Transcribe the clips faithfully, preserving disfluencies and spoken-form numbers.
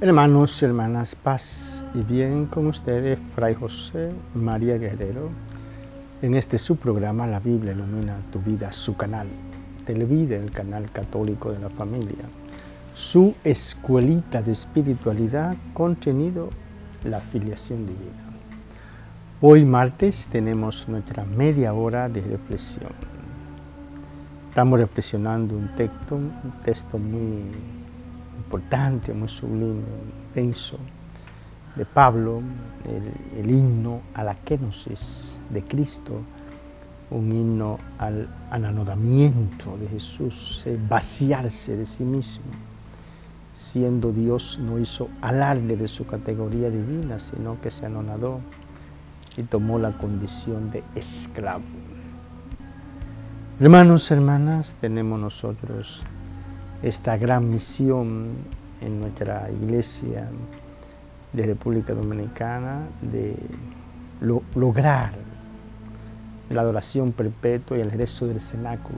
Hermanos y hermanas, paz y bien con ustedes, Fray José María Guerrero, en este su programa La Biblia Ilumina Tu Vida, su canal, Televida, el canal católico de la familia, su escuelita de espiritualidad, contenido la filiación divina. Hoy martes tenemos nuestra media hora de reflexión. Estamos reflexionando un texto, un texto muy importante, muy sublime, denso, de Pablo, el, el himno a la kenosis de Cristo, un himno al anonadamiento de Jesús, el vaciarse de sí mismo. Siendo Dios, no hizo alarde de su categoría divina, sino que se anonadó y tomó la condición de esclavo. Hermanos, hermanas, tenemos nosotros esta gran misión en nuestra iglesia de República Dominicana de lo, lograr la adoración perpetua y el rezo del cenáculo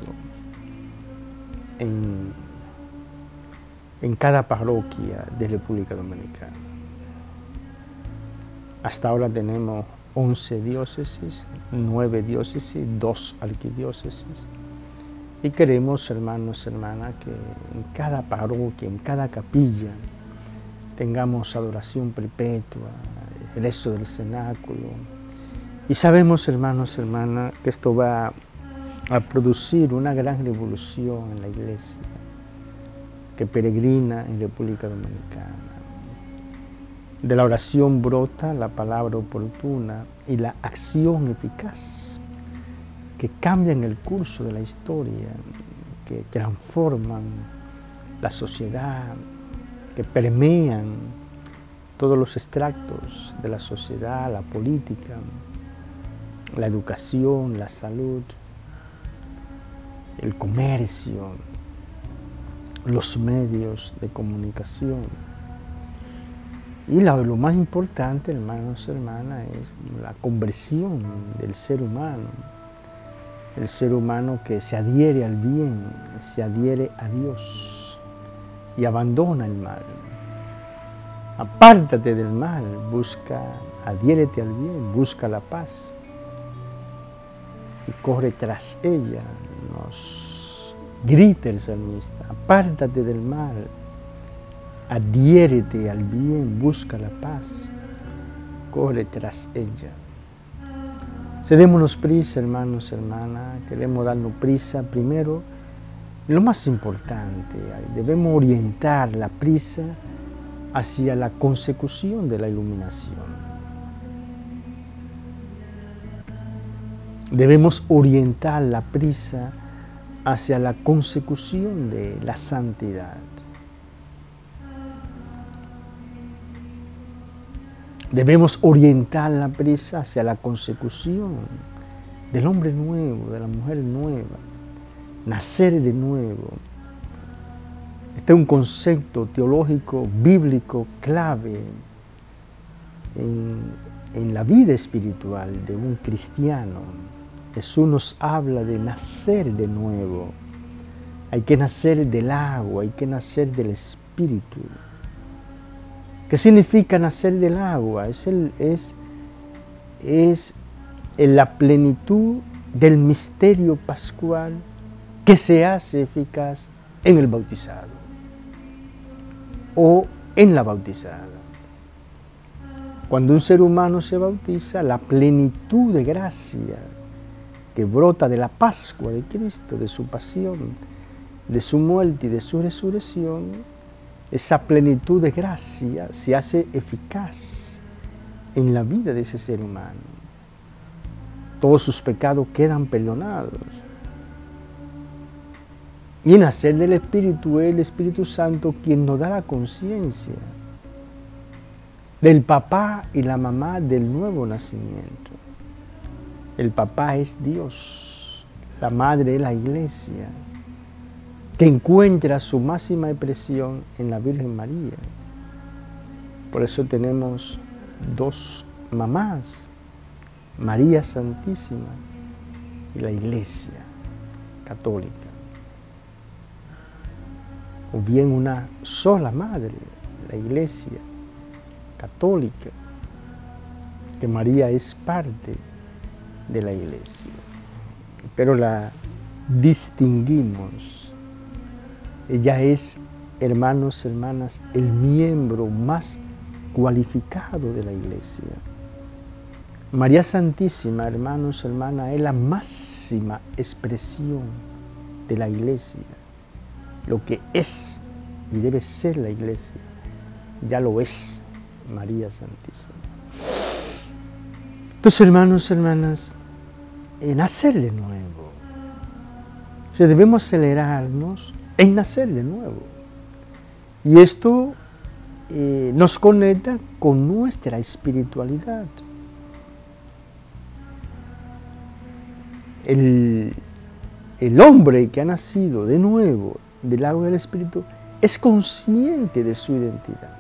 en, en cada parroquia de República Dominicana. Hasta ahora tenemos once diócesis, nueve diócesis, dos arquidiócesis. Y queremos, hermanos, hermanas, que en cada parroquia, en cada capilla, tengamos adoración perpetua, el rezo del cenáculo. Y sabemos, hermanos, hermanas, que esto va a producir una gran revolución en la iglesia, que peregrina en República Dominicana. De la oración brota la palabra oportuna y la acción eficaz, que cambian el curso de la historia, que transforman la sociedad, que permean todos los extractos de la sociedad, la política, la educación, la salud, el comercio, los medios de comunicación. Y lo, lo más importante, hermanos y hermanas, es la conversión del ser humano. El ser humano que se adhiere al bien, se adhiere a Dios y abandona el mal. Apártate del mal, busca, adhiérete al bien, busca la paz y corre tras ella. Nos grita el salmista, apártate del mal, adhiérete al bien, busca la paz, corre tras ella. Cedémonos prisa, hermanos, hermanas, queremos darnos prisa primero. Lo más importante, debemos orientar la prisa hacia la consecución de la iluminación. Debemos orientar la prisa hacia la consecución de la santidad. Debemos orientar la prisa hacia la consecución del hombre nuevo, de la mujer nueva, nacer de nuevo. Este es un concepto teológico, bíblico, clave en, en la vida espiritual de un cristiano. Jesús nos habla de nacer de nuevo. Hay que nacer del agua, hay que nacer del Espíritu. ¿Qué significa nacer del agua? Es, el, es, es en la plenitud del misterio pascual que se hace eficaz en el bautizado o en la bautizada. Cuando un ser humano se bautiza, la plenitud de gracia que brota de la Pascua de Cristo, de su pasión, de su muerte y de su resurrección, esa plenitud de gracia se hace eficaz en la vida de ese ser humano. Todos sus pecados quedan perdonados. Y en nacer del Espíritu es el Espíritu Santo quien nos da la conciencia del papá y la mamá del nuevo nacimiento. El papá es Dios, la madre es la iglesia, que encuentra su máxima expresión en la Virgen María. Por eso tenemos dos mamás, María Santísima y la Iglesia Católica. O bien una sola madre, la Iglesia católica, que María es parte de la Iglesia, pero la distinguimos. Ella es, hermanos, hermanas, el miembro más cualificado de la Iglesia. María Santísima, hermanos, hermanas, es la máxima expresión de la Iglesia. Lo que es y debe ser la Iglesia, ya lo es María Santísima. Entonces, hermanos, hermanas, en nacer de nuevo, o sea, debemos acelerarnos en nacer de nuevo. Y esto eh, nos conecta con nuestra espiritualidad. El, el hombre que ha nacido de nuevo del agua del Espíritu es consciente de su identidad.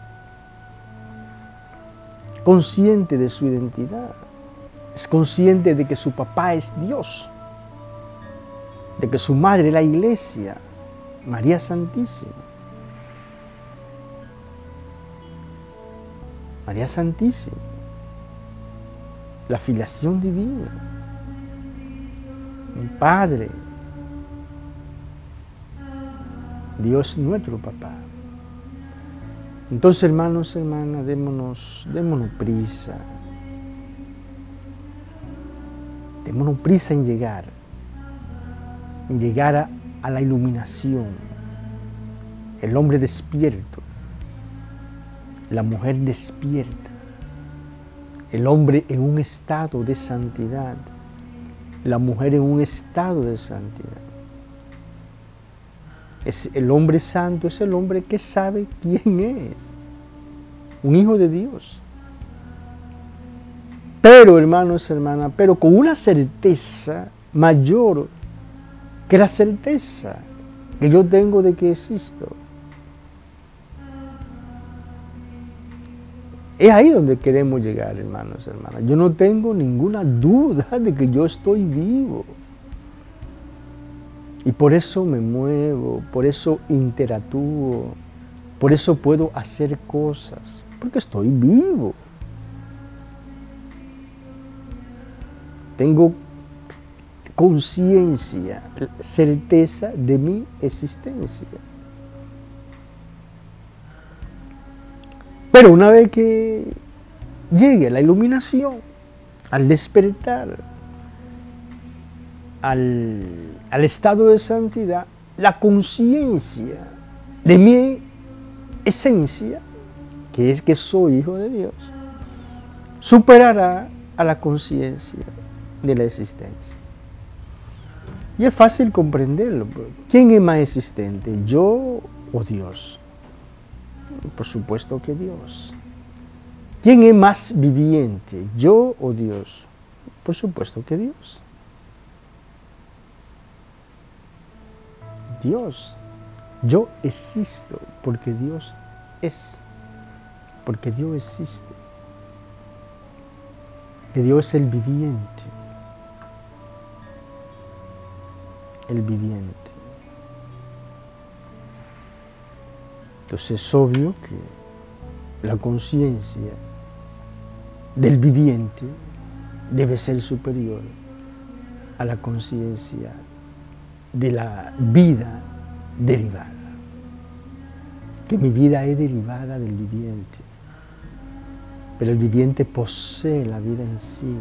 Consciente de su identidad. Es consciente de que su papá es Dios. De que su madre es la Iglesia, María Santísima. María Santísima. La filiación divina. Un Padre. Dios nuestro papá. Entonces, hermanos, hermanas, démonos, démonos prisa. Démonos prisa en llegar. En llegar a, a la iluminación. El hombre despierto. La mujer despierta. El hombre en un estado de santidad. La mujer en un estado de santidad. Es el hombre santo es el hombre que sabe quién es. Un hijo de Dios. Pero, hermanos, hermanas, pero con una certeza mayor que la certeza que yo tengo de que existo. Es ahí donde queremos llegar, hermanos, hermanas. Yo no tengo ninguna duda de que yo estoy vivo. Y por eso me muevo, por eso interactúo, por eso puedo hacer cosas, porque estoy vivo. Tengo conciencia, certeza de mi existencia. Pero una vez que llegue la iluminación, al despertar, al, al estado de santidad, la conciencia de mi esencia, que es que soy hijo de Dios, superará a la conciencia de la existencia. Y es fácil comprenderlo. ¿Quién es más existente, yo o Dios? Por supuesto que Dios. ¿Quién es más viviente, yo o Dios? Por supuesto que Dios. Dios. Yo existo porque Dios es. Porque Dios existe. Que Dios es el viviente. El viviente. Entonces es obvio que la conciencia del viviente debe ser superior a la conciencia de la vida derivada. Que mi vida es derivada del viviente, pero el viviente posee la vida en sí.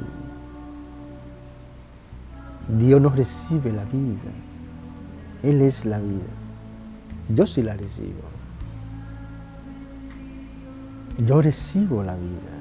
Dios no recibe la vida, Él es la vida. Yo sí la recibo. Yo recibo la vida.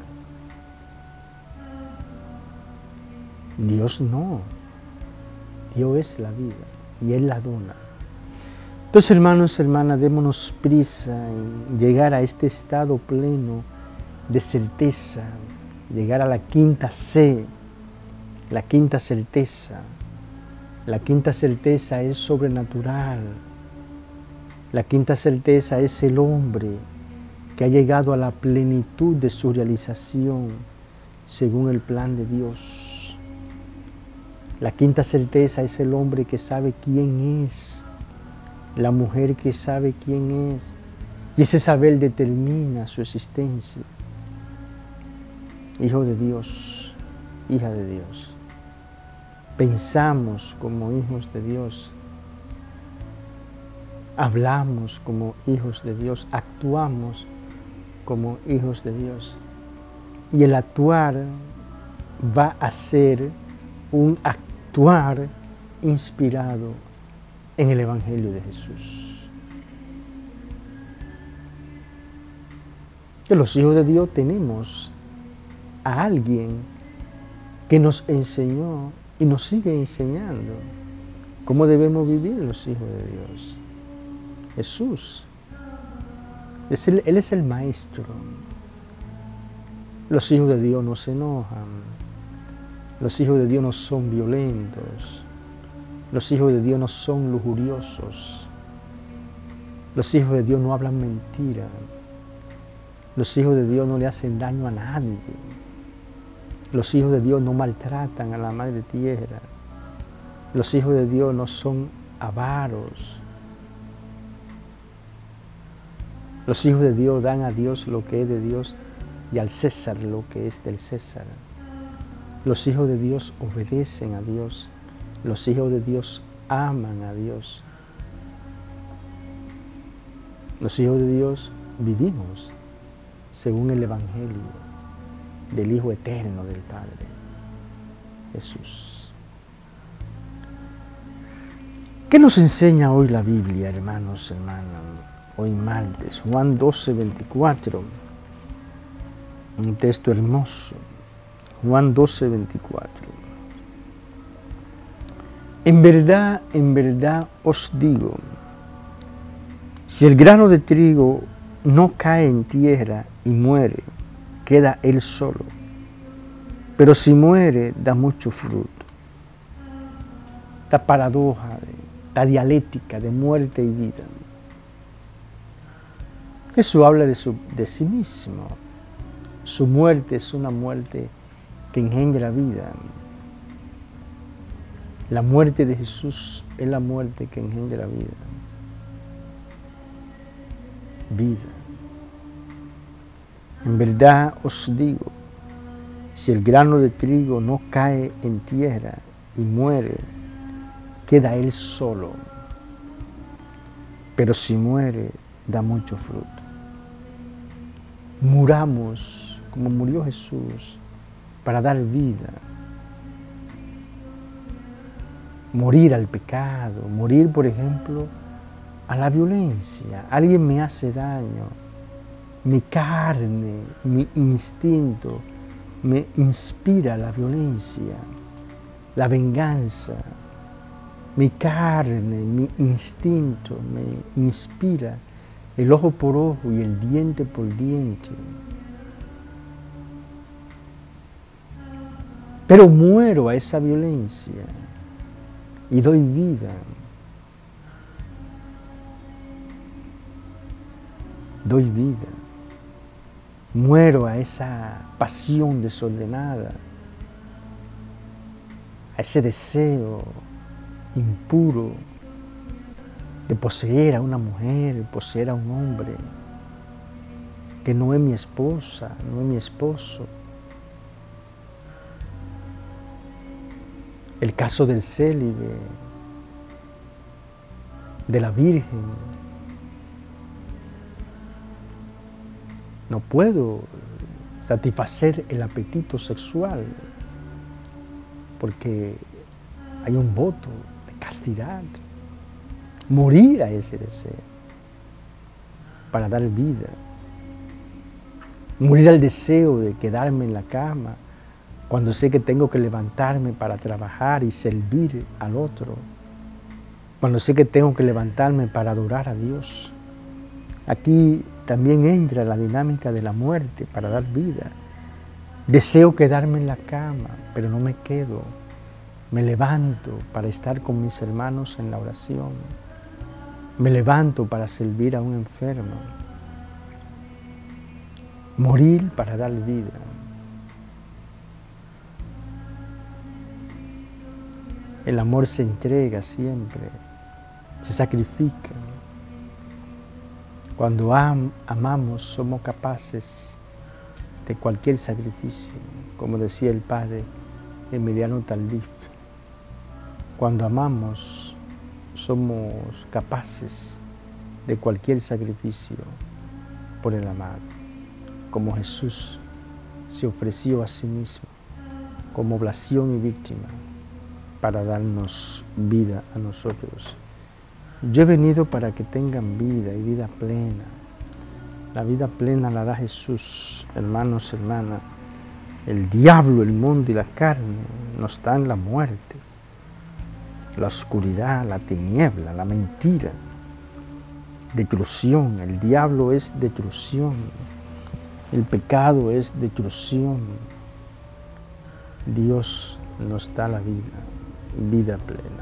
Dios no. Dios es la vida y Él la dona. Entonces, hermanos, hermanas, démonos prisa en llegar a este estado pleno de certeza, llegar a la quinta C, la quinta certeza. La quinta certeza es sobrenatural. La quinta certeza es el hombre que ha llegado a la plenitud de su realización según el plan de Dios. La quinta certeza es el hombre que sabe quién es, la mujer que sabe quién es, Y ese saber determina su existencia. Hijo de Dios, hija de Dios. Pensamos como hijos de Dios. Hablamos como hijos de Dios. Actuamos como hijos de Dios. Y el actuar va a ser un actuar inspirado en el Evangelio de Jesús. Que los hijos de Dios tenemos a alguien que nos enseñó y nos sigue enseñando cómo debemos vivir los hijos de Dios. Jesús. Es el, Él es el Maestro. Los hijos de Dios no se enojan. Los hijos de Dios no son violentos. Los hijos de Dios no son lujuriosos. Los hijos de Dios no hablan mentira. Los hijos de Dios no le hacen daño a nadie. Los hijos de Dios no maltratan a la madre tierra. Los hijos de Dios no son avaros. Los hijos de Dios dan a Dios lo que es de Dios y al César lo que es del César. Los hijos de Dios obedecen a Dios. Los hijos de Dios aman a Dios. Los hijos de Dios vivimos según el Evangelio del Hijo Eterno del Padre, Jesús. ¿Qué nos enseña hoy la Biblia, hermanos, hermanas? Hoy martes, Juan doce, veinticuatro, un texto hermoso, Juan doce, veinticuatro. En verdad, en verdad os digo, si el grano de trigo no cae en tierra y muere, queda él solo, pero si muere, da mucho fruto. Esta paradoja, esta dialéctica de muerte y vida. Jesús habla de, su, de sí mismo. Su muerte es una muerte que engendra vida. La muerte de Jesús es la muerte que engendra vida. Vida. En verdad os digo, si el grano de trigo no cae en tierra y muere, queda él solo. Pero si muere, da mucho fruto. Muramos como murió Jesús para dar vida. Morir al pecado, morir, por ejemplo, a la violencia. Alguien me hace daño, mi carne, mi instinto me inspira la violencia, la venganza. Mi carne, mi instinto me inspira el ojo por ojo y el diente por diente. Pero muero a esa violencia y doy vida. Doy vida. Muero a esa pasión desordenada, a ese deseo impuro de poseer a una mujer, poseer a un hombre que no es mi esposa, no es mi esposo. El caso del célibe, de la virgen. No puedo satisfacer el apetito sexual porque hay un voto de castidad. Morir a ese deseo para dar vida. Morir al deseo de quedarme en la cama cuando sé que tengo que levantarme para trabajar y servir al otro. Cuando sé que tengo que levantarme para adorar a Dios. Aquí también entra la dinámica de la muerte para dar vida. Deseo quedarme en la cama, pero no me quedo. Me levanto para estar con mis hermanos en la oración. Me levanto para servir a un enfermo. Morir para dar vida. El amor se entrega siempre, se sacrifica. Cuando am amamos somos capaces de cualquier sacrificio, como decía el padre Emiliano Tardif. Cuando amamos somos capaces de cualquier sacrificio por el amado, como Jesús se ofreció a sí mismo como oblación y víctima para darnos vida a nosotros. Yo he venido para que tengan vida y vida plena. La vida plena la da Jesús, hermanos, hermanas. El diablo, el mundo y la carne nos dan la muerte, la oscuridad, la tiniebla, la mentira, destrucción. El diablo es destrucción, el pecado es destrucción. Dios nos da la vida, vida plena.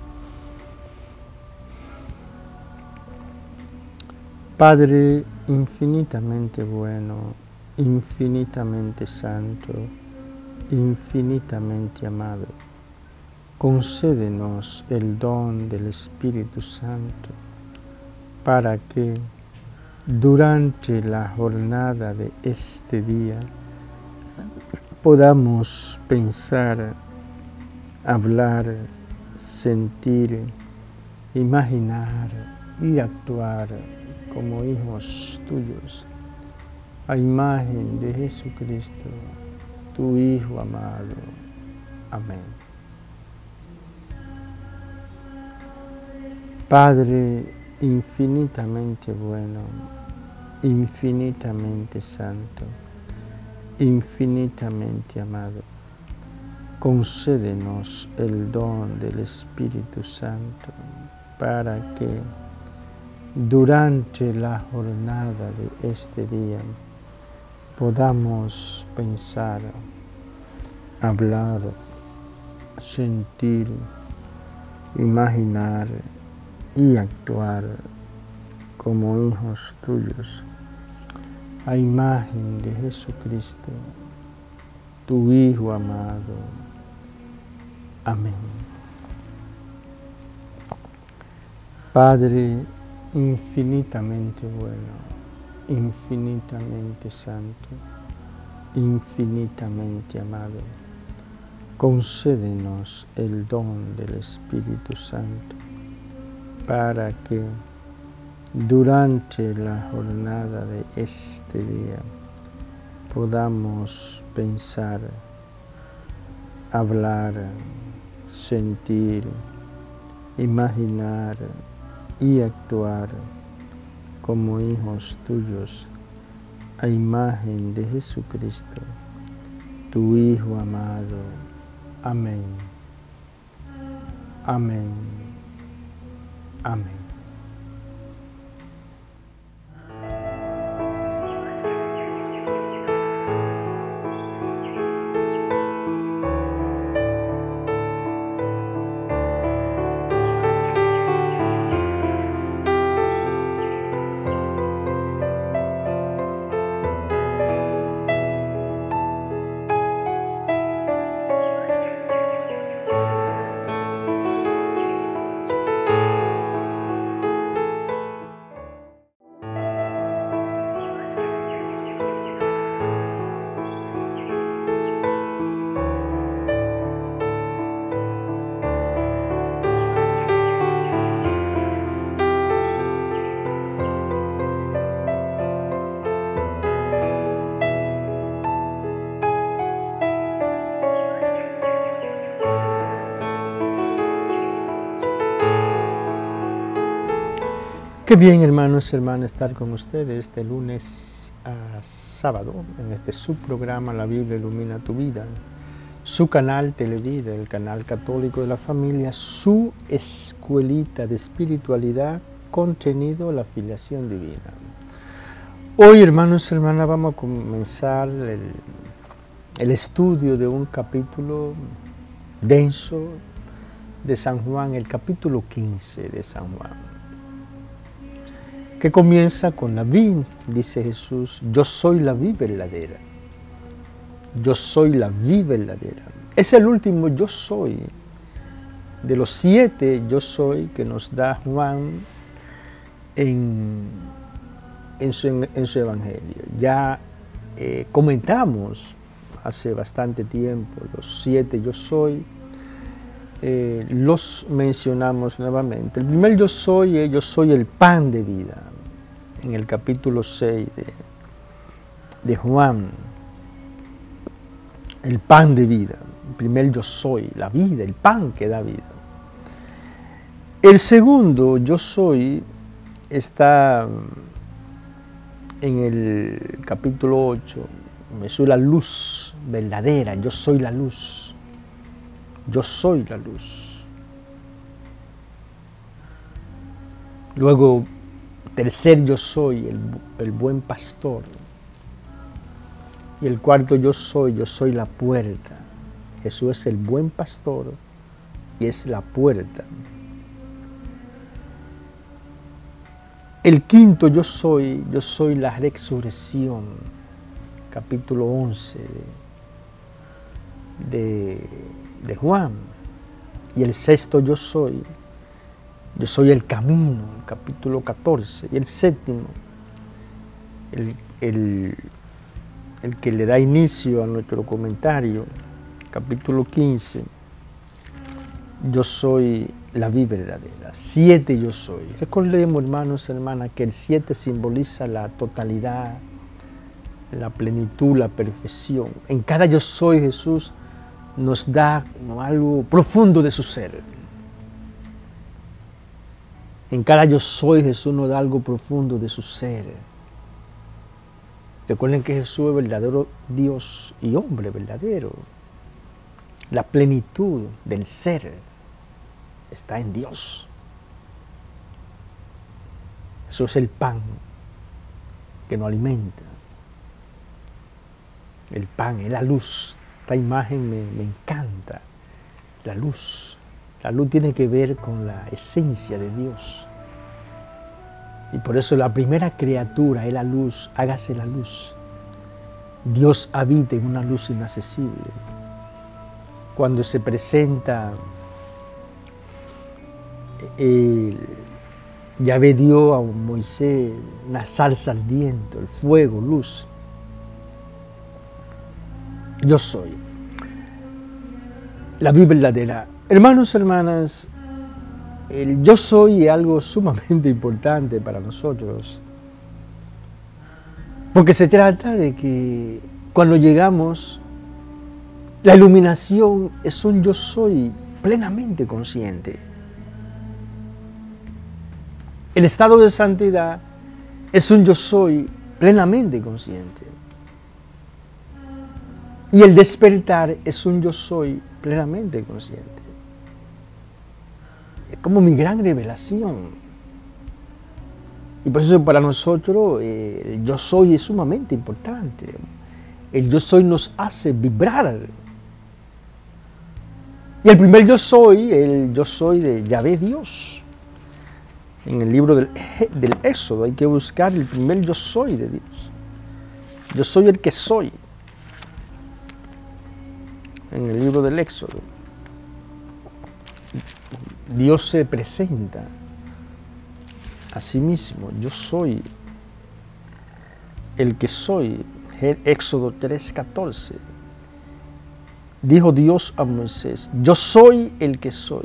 Padre infinitamente bueno, infinitamente santo, infinitamente amado, concédenos el don del Espíritu Santo para que durante la jornada de este día podamos pensar, hablar, sentir, imaginar y actuar como hijos tuyos, a imagen de Jesucristo, tu Hijo amado. Amén. Padre infinitamente bueno, infinitamente santo, infinitamente amado, concédenos el don del Espíritu Santo para que durante la jornada de este día podamos pensar, hablar, sentir, imaginar y actuar como hijos tuyos, a imagen de Jesucristo, tu Hijo amado. Amén. Padre infinitamente bueno, infinitamente santo, infinitamente amado, concédenos el don del Espíritu Santo para que durante la jornada de este día podamos pensar, hablar, sentir, imaginar y actuar como hijos tuyos, a imagen de Jesucristo, tu Hijo amado. Amén. Amén. Amén. Qué bien, hermanos y hermanas, estar con ustedes este lunes a sábado en este subprograma La Biblia Ilumina Tu Vida, su canal Televida, el canal católico de la familia, su escuelita de espiritualidad, contenido la filiación divina. Hoy, hermanos y hermanas, vamos a comenzar el, el estudio de un capítulo denso de San Juan, el capítulo quince de San Juan, que comienza con la vid. Dice Jesús: yo soy la vid verdadera. Yo soy la vid verdadera. Es el último yo soy de los siete yo soy que nos da Juan en en su, en su Evangelio. Ya eh, comentamos hace bastante tiempo los siete yo soy, eh, los mencionamos nuevamente. El primer yo soy es yo soy el pan de vida, en el capítulo seis de, de Juan, el pan de vida. El primer yo soy, la vida, el pan que da vida. El segundo yo soy está en el capítulo ocho, me soy la luz verdadera, yo soy la luz, yo soy la luz. Luego, tercer yo soy, el, el buen pastor. Y el cuarto yo soy, yo soy la puerta. Jesús es el buen pastor y es la puerta. El quinto yo soy, yo soy la resurrección, capítulo once de, de, de Juan. Y el sexto yo soy, yo soy el camino, capítulo catorce. Y el séptimo, el, el, el que le da inicio a nuestro comentario, capítulo quince, yo soy la vida verdadera. Siete yo soy. Recordemos, hermanos y hermanas, que el siete simboliza la totalidad, la plenitud, la perfección. En cada yo soy Jesús nos da algo profundo de su ser. En cada yo soy Jesús nos da algo profundo de su ser. Recuerden que Jesús es verdadero Dios y hombre verdadero. La plenitud del ser está en Dios. Eso es el pan que nos alimenta. El pan es la luz. Esta imagen me, me encanta. La luz. La luz tiene que ver con la esencia de Dios. Y por eso la primera criatura es la luz. Hágase la luz. Dios habita en una luz inaccesible. Cuando se presenta el Yahvé dio a Moisés la salsa al viento, el fuego, luz. Yo soy la vida verdadera. Hermanos, hermanas, el yo soy es algo sumamente importante para nosotros, porque se trata de que cuando llegamos, la iluminación es un yo soy plenamente consciente. El estado de santidad es un yo soy plenamente consciente. Y el despertar es un yo soy plenamente consciente. Es como mi gran revelación. Y por eso para nosotros eh, el yo soy es sumamente importante. El yo soy nos hace vibrar. Y el primer yo soy, el yo soy de Yahvé Dios. En el libro del, del Éxodo hay que buscar el primer yo soy de Dios. Yo soy el que soy. En el libro del Éxodo, Dios se presenta a sí mismo. Yo soy el que soy. Éxodo tres catorce. Dijo Dios a Moisés, yo soy el que soy.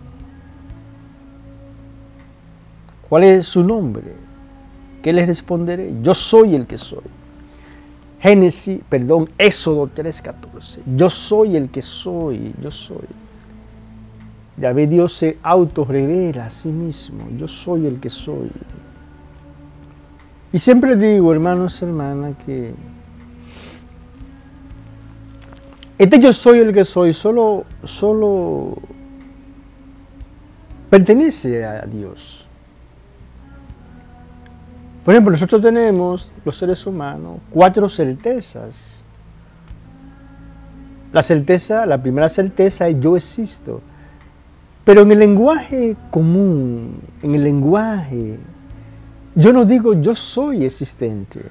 ¿Cuál es su nombre? ¿Qué le responderé? Yo soy el que soy. Génesis, perdón, Éxodo tres catorce. Yo soy el que soy, yo soy. Yahvé Dios se autorrevela a sí mismo. Yo soy el que soy. Y siempre digo, hermanos y hermanas, que este yo soy el que soy solo, solo pertenece a Dios. Por ejemplo, nosotros tenemos, los seres humanos, cuatro certezas. La certeza, la primera certeza es yo existo. Pero en el lenguaje común, en el lenguaje, yo no digo yo soy existente.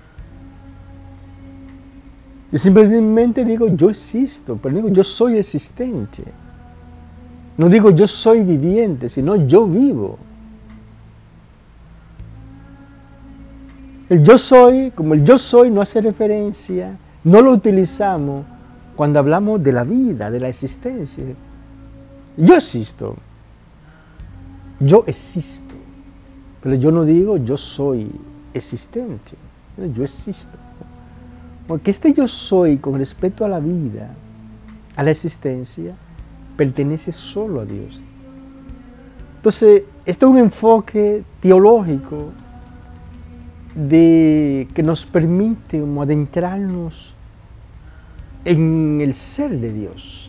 Yo simplemente digo yo existo, pero digo yo soy existente. No digo yo soy viviente, sino yo vivo. El yo soy, como el yo soy no hace referencia, no lo utilizamos cuando hablamos de la vida, de la existencia. Yo existo, yo existo, pero yo no digo yo soy existente, yo existo. Porque este yo soy con respecto a la vida, a la existencia, pertenece solo a Dios. Entonces, este es un enfoque teológico de, que nos permite como adentrarnos en el ser de Dios.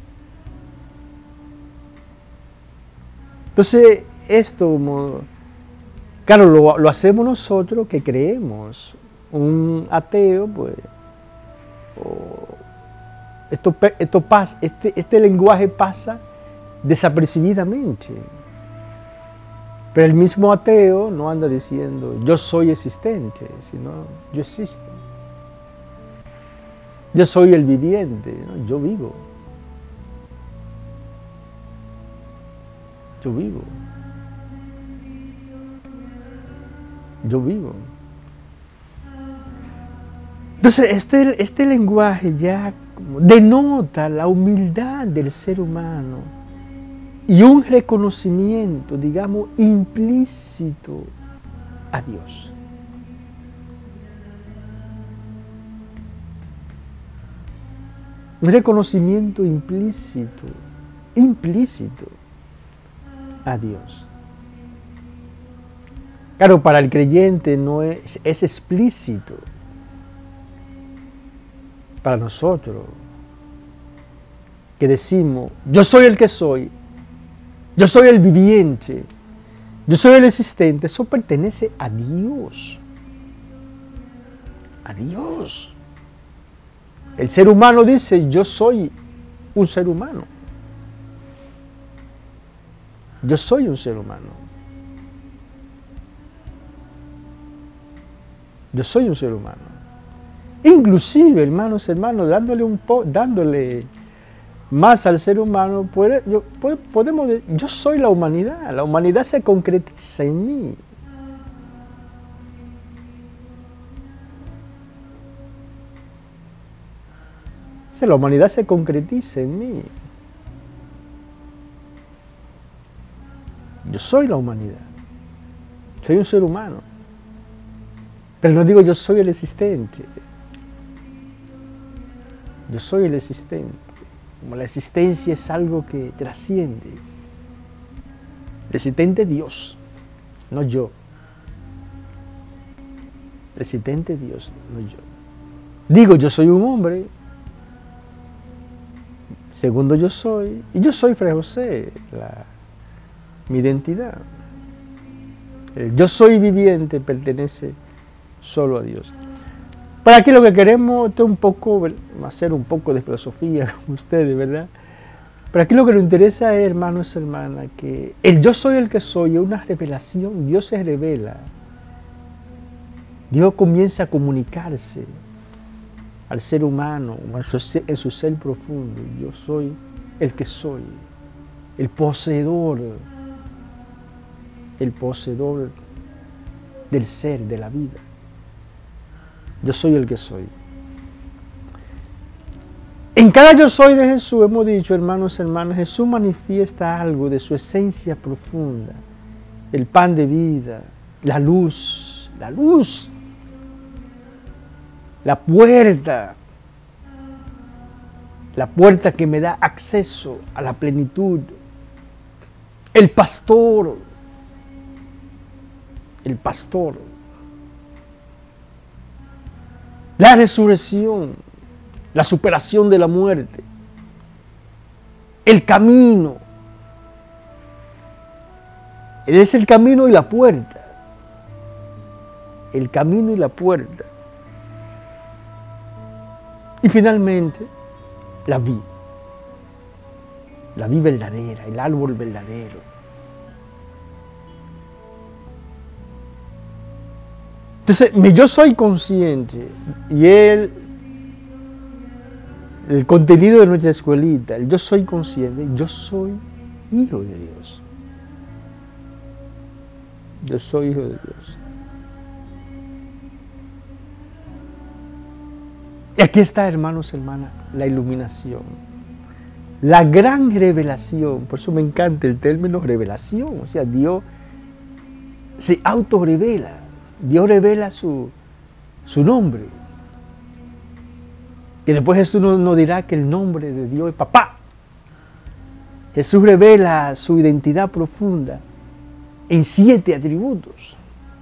Entonces, esto, como, claro, lo, lo hacemos nosotros que creemos. Un ateo, pues, oh, esto, esto pasa, este, este lenguaje pasa desapercibidamente. Pero el mismo ateo no anda diciendo yo soy existente, sino yo existo. Yo soy el viviente, ¿no? Yo vivo. Yo vivo. Yo vivo. Entonces, este, este lenguaje ya denota la humildad del ser humano y un reconocimiento, digamos, implícito a Dios. Un reconocimiento implícito, implícito a Dios. Claro, para el creyente no es, es explícito. Para nosotros, que decimos, yo soy el que soy, yo soy el viviente, yo soy el existente, eso pertenece a Dios. A Dios. El ser humano dice, yo soy un ser humano. Yo soy un ser humano. Yo soy un ser humano. Inclusive, hermanos, hermanos, dándole un po, dándole más al ser humano, puede, yo, puede, podemos decir, yo soy la humanidad, la humanidad se concretiza en mí. O sea, la humanidad se concretiza en mí. Yo soy la humanidad, soy un ser humano, pero no digo yo soy el existente. Yo soy el existente. Como la existencia es algo que trasciende. El existente es Dios, no yo. El existente es Dios, no yo. Digo, yo soy un hombre. Segundo, yo soy. Y yo soy Fray José, la, mi identidad. El yo soy viviente pertenece solo a Dios. Para aquí lo que queremos es un poco, hacer un poco de filosofía con ustedes, ¿verdad? Pero aquí lo que nos interesa es, hermanos y hermanas, que el yo soy el que soy es una revelación. Dios se revela. Dios comienza a comunicarse al ser humano, en su, en su ser profundo. Yo soy el que soy, el poseedor, el poseedor del ser, de la vida. Yo soy el que soy. En cada yo soy de Jesús, hemos dicho, hermanos y hermanas, Jesús manifiesta algo de su esencia profunda, el pan de vida, la luz, la luz, la puerta, la puerta que me da acceso a la plenitud, el pastor, el pastor. La resurrección, la superación de la muerte, el camino. Él es el camino y la puerta. El camino y la puerta. Y finalmente, la vida. La vida verdadera, el árbol verdadero. Entonces, yo soy consciente, y él, el contenido de nuestra escuelita, el yo soy consciente, yo soy hijo de Dios. Yo soy hijo de Dios. Y aquí está, hermanos, hermanas, la iluminación. La gran revelación. Por eso me encanta el término revelación. O sea, Dios se autorrevela. Dios revela su, su nombre. Y después Jesús nos no dirá que el nombre de Dios es Papá. Jesús revela su identidad profunda en siete atributos.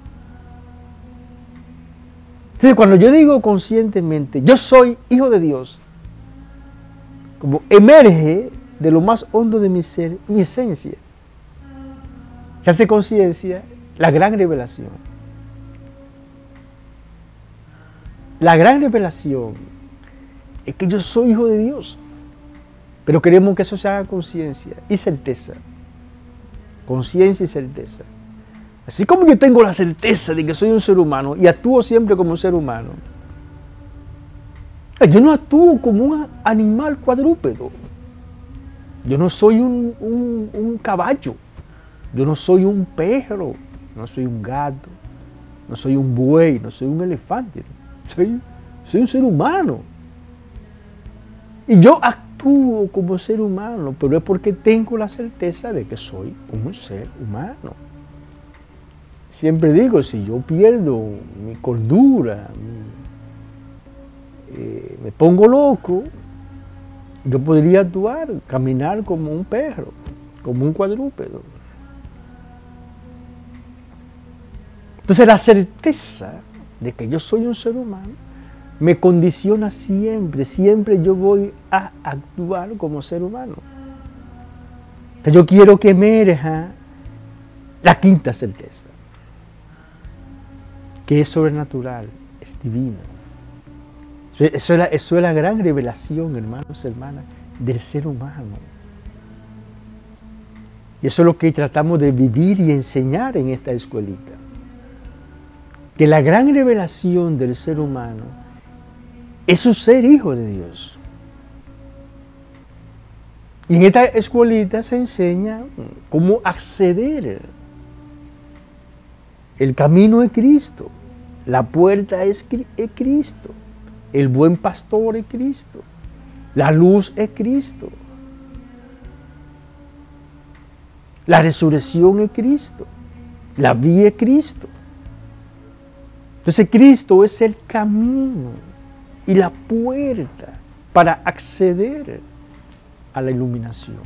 Entonces, cuando yo digo conscientemente, yo soy hijo de Dios, como emerge de lo más hondo de mi ser, mi esencia, se hace conciencia la gran revelación. La gran revelación es que yo soy hijo de Dios, pero queremos que eso se haga conciencia y certeza. Conciencia y certeza. Así como yo tengo la certeza de que soy un ser humano y actúo siempre como un ser humano, yo no actúo como un animal cuadrúpedo. Yo no soy un, un, un caballo. Yo no soy un perro. No soy un gato. No soy un buey. No soy un elefante. Soy, soy un ser humano. Y yo actúo como ser humano, pero es porque tengo la certeza de que soy un ser humano. Siempre digo, si yo pierdo mi cordura, mi, eh, me pongo loco, yo podría actuar, caminar como un perro, como un cuadrúpedo. Entonces la certeza de que yo soy un ser humano me condiciona siempre, siempre yo voy a actuar como ser humano. Entonces yo quiero que emerja la quinta certeza, que es sobrenatural, es divina. Eso es, la, eso es la gran revelación, hermanos y hermanas, del ser humano. Y eso es lo que tratamos de vivir y enseñar en esta escuelita. Que la gran revelación del ser humano es su ser hijo de Dios. Y en esta escuelita se enseña cómo acceder. El camino es Cristo, la puerta es Cristo, el buen pastor es Cristo, la luz es Cristo, la resurrección es Cristo, la vida es Cristo. Entonces Cristo es el camino y la puerta para acceder a la iluminación.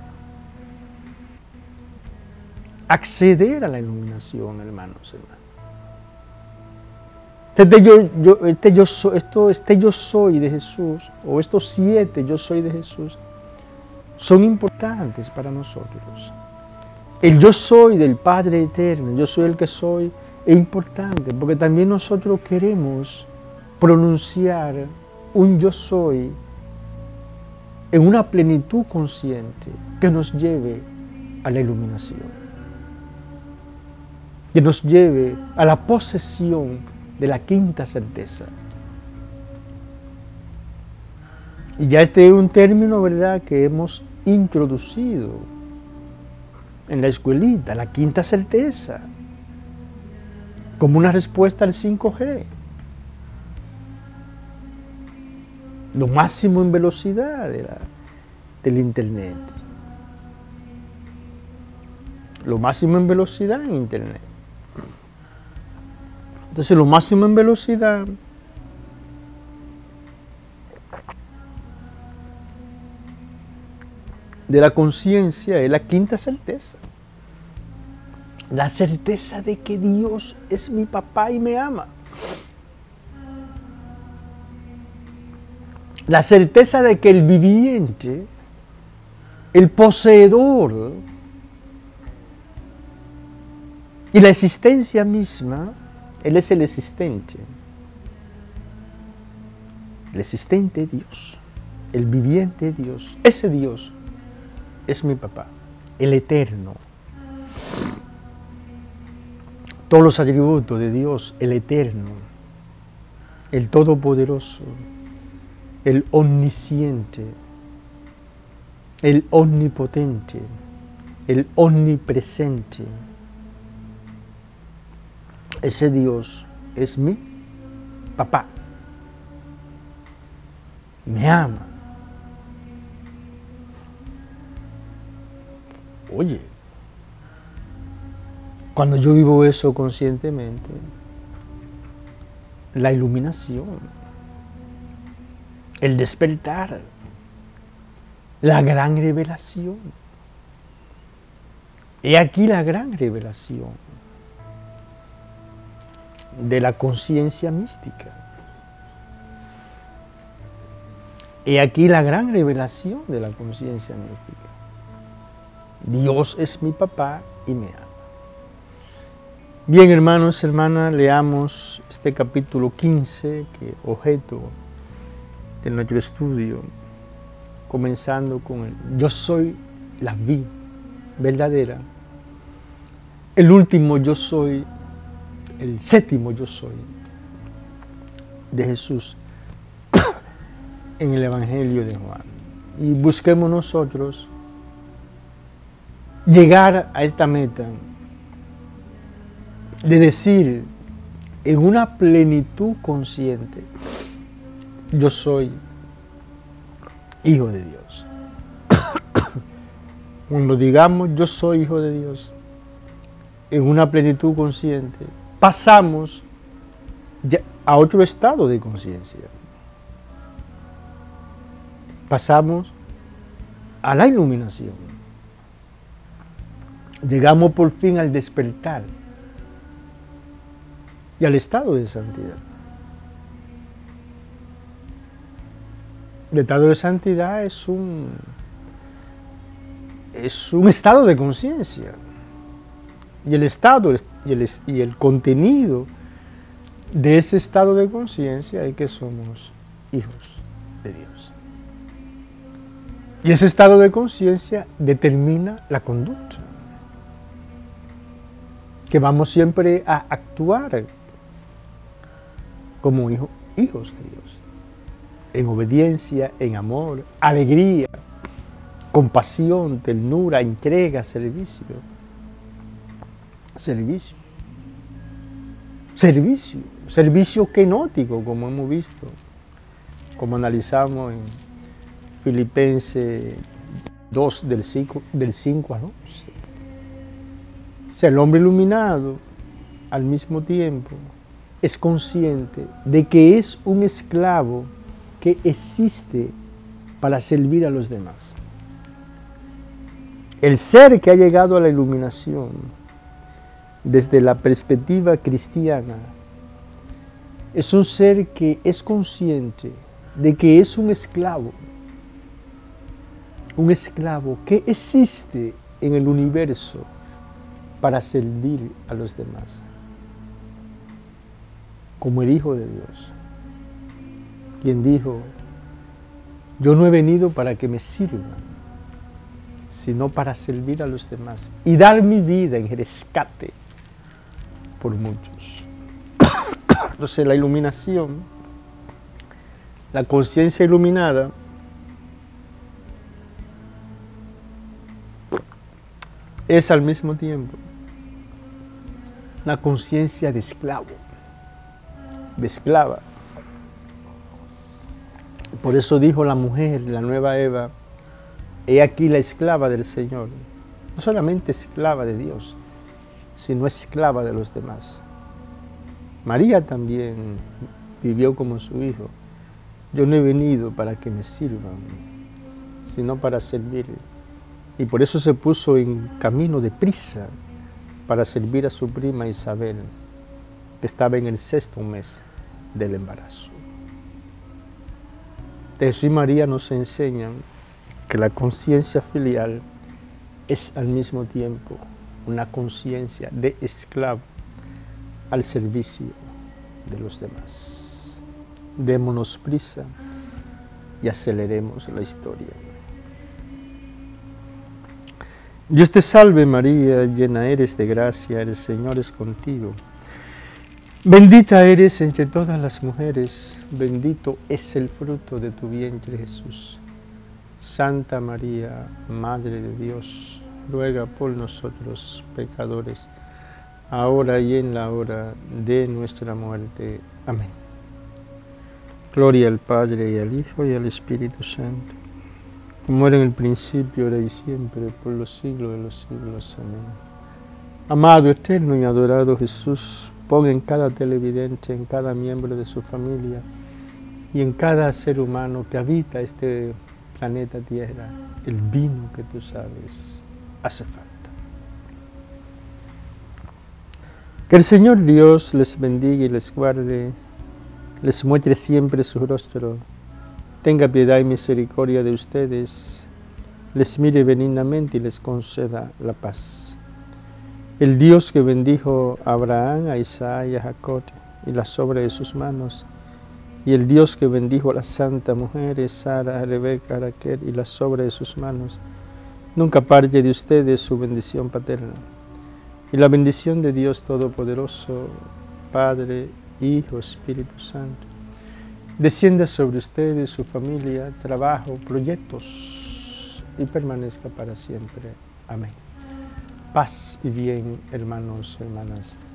Acceder a la iluminación, hermanos, hermanos. Este yo, yo, este, yo soy, esto, este yo soy de Jesús, o estos siete yo soy de Jesús, son importantes para nosotros. El yo soy del Padre eterno, yo soy el que soy, es importante, porque también nosotros queremos pronunciar un yo soy en una plenitud consciente que nos lleve a la iluminación, que nos lleve a la posesión de la quinta certeza. Y ya este es un término, ¿verdad?, que hemos introducido en la escuelita, la quinta certeza, como una respuesta al cinco G. Lo máximo en velocidad de la, del Internet. Lo máximo en velocidad en Internet. Entonces, lo máximo en velocidad de la conciencia es la quinta certeza. La certeza de que Dios es mi papá y me ama. La certeza de que el viviente, el poseedor y la existencia misma, Él es el existente. El existente Dios, el viviente Dios, ese Dios es mi papá, el eterno. Todos los atributos de Dios, el eterno, el todopoderoso, el omnisciente, el omnipotente, el omnipresente. Ese Dios es mi papá. me ama. Oye, cuando yo vivo eso conscientemente, la iluminación, el despertar, la gran revelación. He aquí la gran revelación de la conciencia mística. He aquí la gran revelación de la conciencia mística. Dios es mi papá y me ama. Bien, hermanos, hermanas, leamos este capítulo quince, que es objeto de nuestro estudio, comenzando con el yo soy la vid verdadera, el último yo soy, el séptimo yo soy de Jesús en el Evangelio de Juan. Y busquemos nosotros llegar a esta meta de decir en una plenitud consciente, yo soy hijo de Dios. Cuando digamos yo soy hijo de Dios, en una plenitud consciente, pasamos ya a otro estado de conciencia. Pasamos a la iluminación. Llegamos por fin al despertar y al estado de santidad. El estado de santidad es un, es un estado de conciencia. Y el estado y el, y el contenido de ese estado de conciencia es que somos hijos de Dios. Y ese estado de conciencia determina la conducta. Que vamos siempre a actuar como hijo, hijos de Dios. En obediencia, en amor, alegría, compasión, ternura, entrega, servicio. Servicio. Servicio. Servicio kenótico, como hemos visto, como analizamos en Filipenses dos, del cinco, del cinco al once. O sea, el hombre iluminado, al mismo tiempo, es consciente de que es un esclavo que existe para servir a los demás. El ser que ha llegado a la iluminación desde la perspectiva cristiana es un ser que es consciente de que es un esclavo, un esclavo que existe en el universo para servir a los demás, como el Hijo de Dios, quien dijo, yo no he venido para que me sirvan, sino para servir a los demás y dar mi vida en rescate por muchos. Entonces la iluminación, la conciencia iluminada, es al mismo tiempo la conciencia de esclavo, de esclava. Por eso dijo la mujer, la nueva Eva, he aquí la esclava del Señor, no solamente esclava de Dios, sino esclava de los demás. María también vivió como su hijo. Yo no he venido para que me sirvan, sino para servir. Y por eso se puso en camino de prisa para servir a su prima Isabel, que estaba en el sexto mes del embarazo. Jesús y María nos enseñan que la conciencia filial es al mismo tiempo una conciencia de esclavo al servicio de los demás. Démonos prisa y aceleremos la historia. Dios te salve María, llena eres de gracia, el Señor es contigo. Bendita eres entre todas las mujeres, bendito es el fruto de tu vientre Jesús. Santa María, Madre de Dios, ruega por nosotros pecadores, ahora y en la hora de nuestra muerte. Amén. Gloria al Padre, y al Hijo, y al Espíritu Santo, como era en el principio, ahora y siempre, por los siglos de los siglos. Amén. Amado, eterno y adorado Jesús, pon en cada televidente, en cada miembro de su familia y en cada ser humano que habita este planeta Tierra el vino que tú sabes hace falta. Que el Señor Dios les bendiga y les guarde, les muestre siempre su rostro, tenga piedad y misericordia de ustedes, les mire benignamente y les conceda la paz. El Dios que bendijo a Abraham, a Isaac y a Jacob y la obra de sus manos, y el Dios que bendijo a las santas mujeres, Sara, a Rebeca, a Raquel y la obra de sus manos, nunca aparte de ustedes su bendición paterna. Y la bendición de Dios Todopoderoso, Padre, Hijo, Espíritu Santo, descienda sobre ustedes, su familia, trabajo, proyectos y permanezca para siempre. Amén. Paz y bien, hermanos y hermanas.